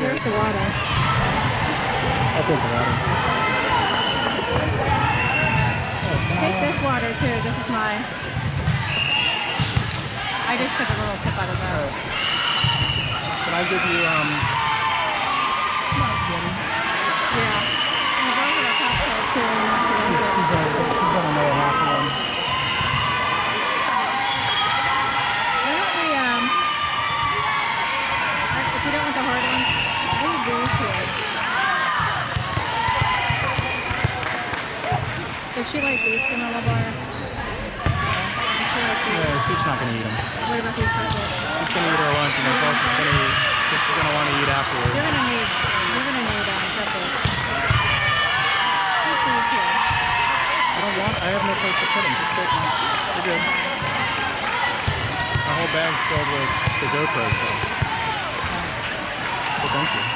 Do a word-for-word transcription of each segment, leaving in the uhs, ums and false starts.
Where's the water? I'll take the water. Take this water too. This is mine. I just took a little sip out of that. Right. Can I give you um? Yeah. And those are the cocktails too. She's got another half one. Why don't we um? If you don't want the hard ones, leave these here. Does she like these granola bars? Yeah, she's not gonna eat them. What about these pretzels? She's gonna eat her lunch, and that's all she's gonna eat. She's gonna want to eat afterwards. You're gonna need, you're gonna need um, pretzels. Put these here. I don't want. I have no place to put them. Just take them. They're good. My whole bag's filled with the GoPro stuff. So thank you.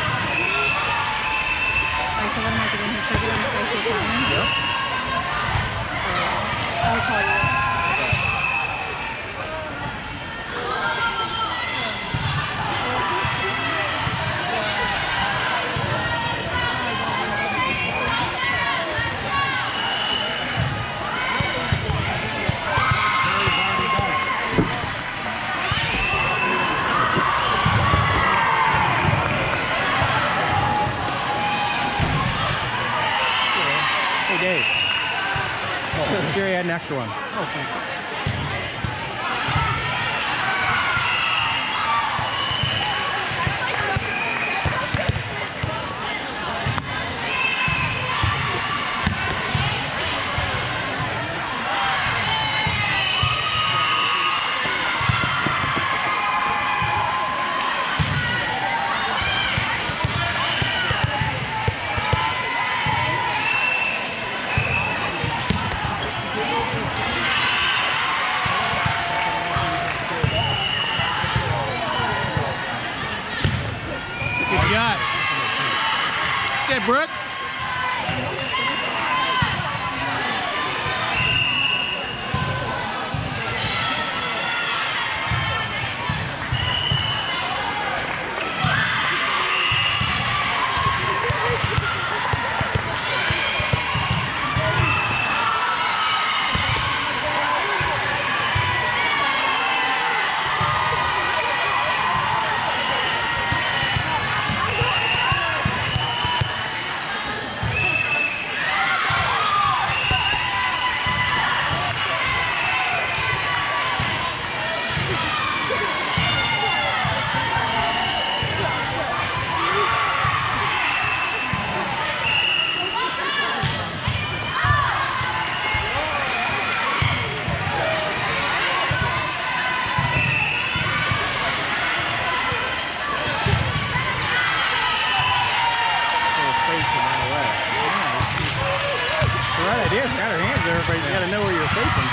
Alright, so what am I doing here? Should I get on spicy Italian? Yep. I'll call you. Hey Dave. Oh, here I had an extra one. Oh, thank you. Good shot. Good, Brooke. She's got her hands there, but you gotta know where you're facing.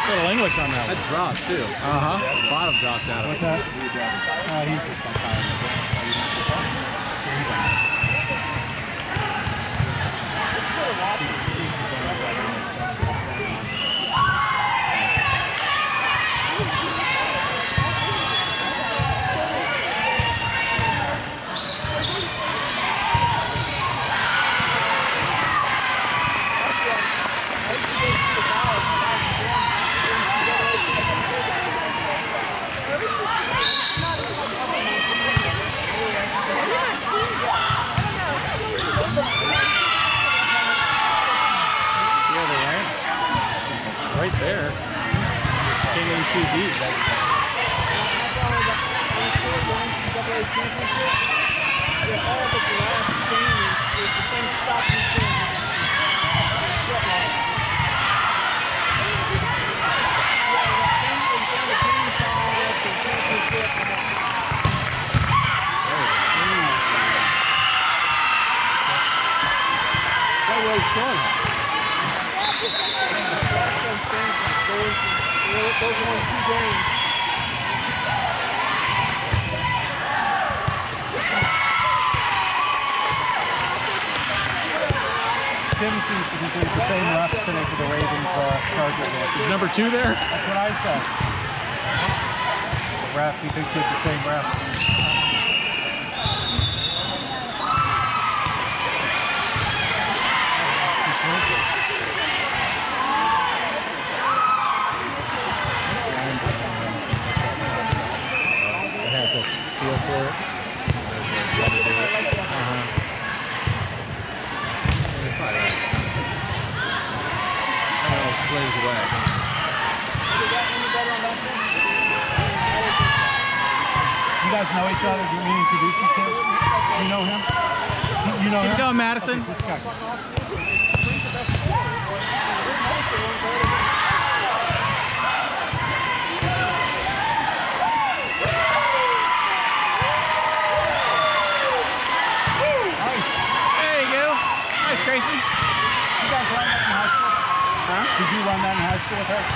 little English on that one. That dropped too. Uh-huh. The bottom dropped out of What's it. that? Uh, he's just on fire. Right there. Came in too deep. That was fun. Those won two games. Tim seems to be doing the same reps today for the Ravens uh, Charger game. Is number two there? That's what I said. The ref, he thinks he's the same ref. Feel for it. Let me do it. Uh-huh. I know it slings away. You guys know each other? Do you mean to introduce you to? You know him? You, you know him? Keep going, Madison. Okay, check. Gracie? You guys run that in high school? Huh? Did you run that in high school with her?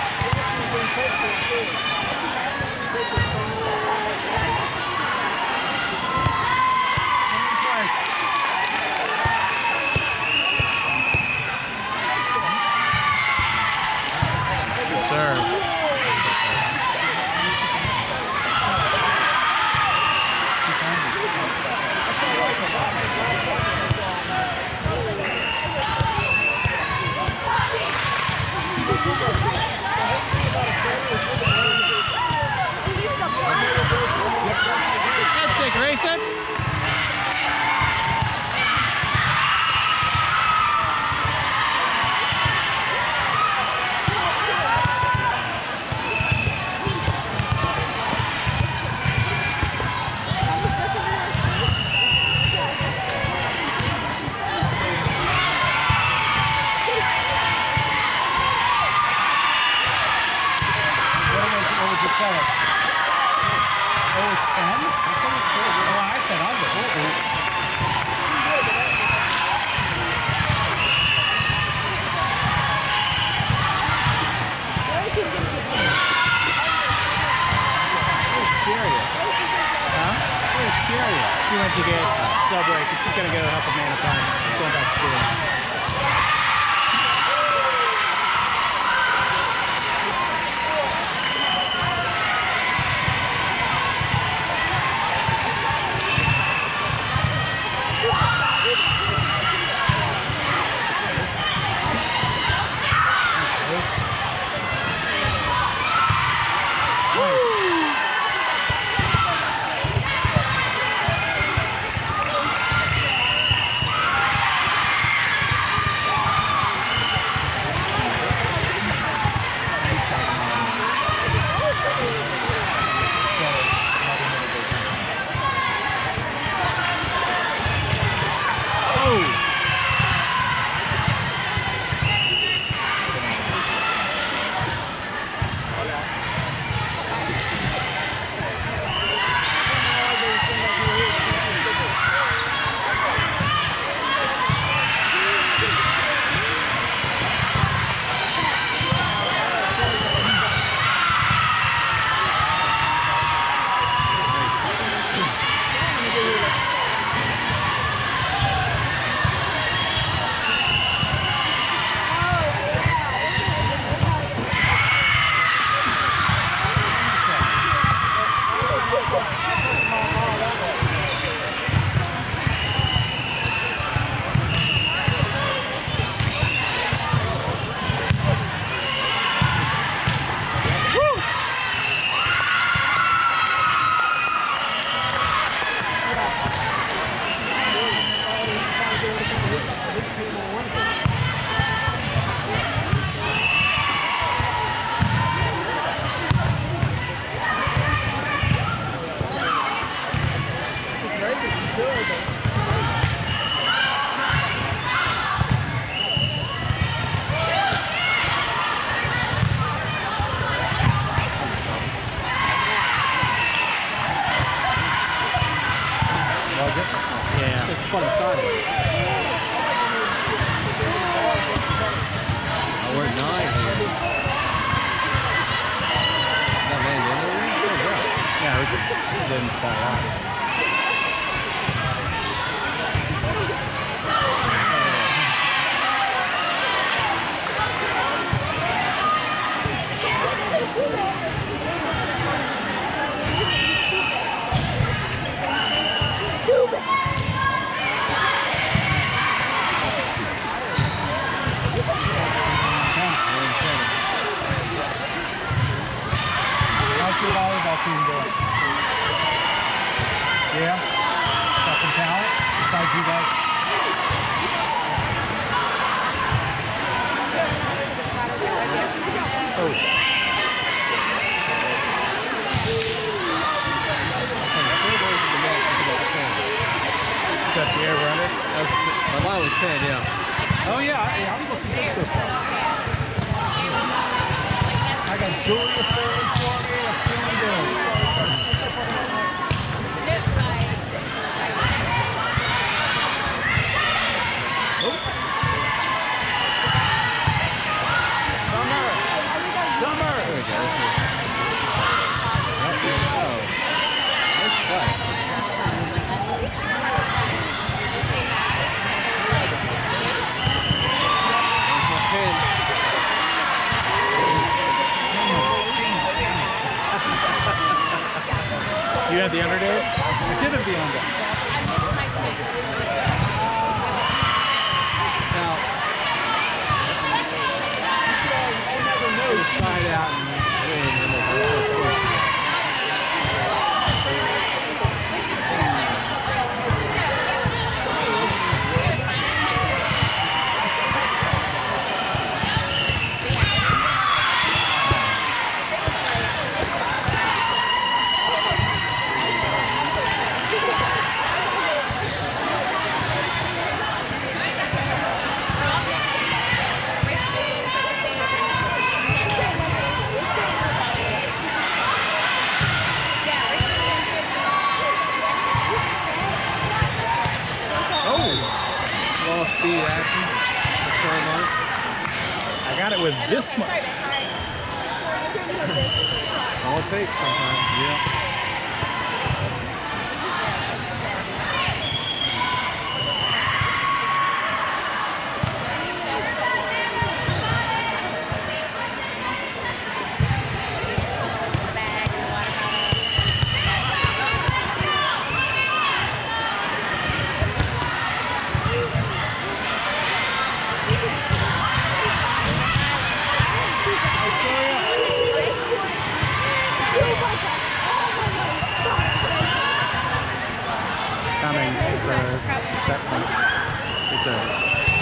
Good serve. That's it, Grayson. She went to get Subway, so she's gonna go help a man at home. Going back to school. Was it? Yeah. It's fun sideways. Oh, we're nine here. That man in there? Oh, yeah. Yeah, it was, it was in that line. How's your volleyball team doing? Yeah? Got some talent besides you guys? Oh. Is that the air runner? That was, my line was ten, yeah. Oh yeah, I, I'm looking good so far. I got Julia serving for me. I'm feeling good. Summer! Summer! There we go. Oh, there we go. Nice play. You had the under, Dave? I did have the under. Now, I never know to slide out and win in the first quarter. Ball speed action. I got it with this much. All it takes sometimes. Yeah. Coming. It's a set from. It's a